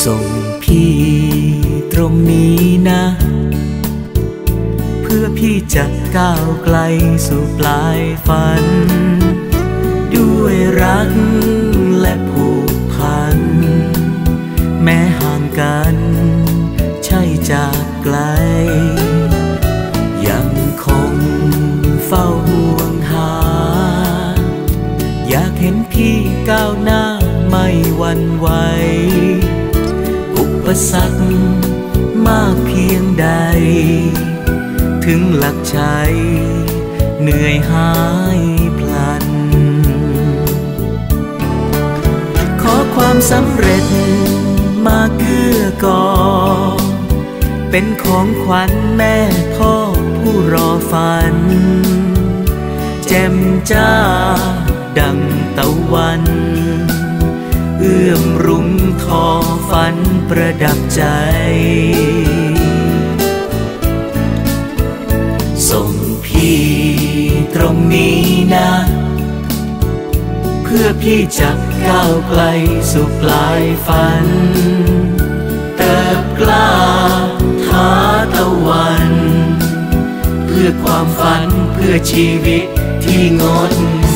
ส่งพี่ตรงนี้นะเพื่อพี่จะก้าวไกลสู่ปลายฝันด้วยรักและผูกพันแม้ห่างกันใช่จากไกลยังคงเฝ้าห่วงหาอยากเห็นพี่ก้าวหน้าไม่หวั่นไหวอุปสรรคมากเพียงใดถึงหลักชัยเหนื่อยหายพลันขอความสำเร็จมาเกื้อก่อเป็นของขวัญแม่พ่อผู้รอฝันแจ่มจ้าดังตะวันเอื้อมรุ้งทอฝันประดับใจส่งพี่ตรงนี้นะเพื่อพี่จะก้าวไกลสู่ปลายฝันเติบกล้าท้าตะวันเพื่อความฝันเพื่อชีวิตที่งด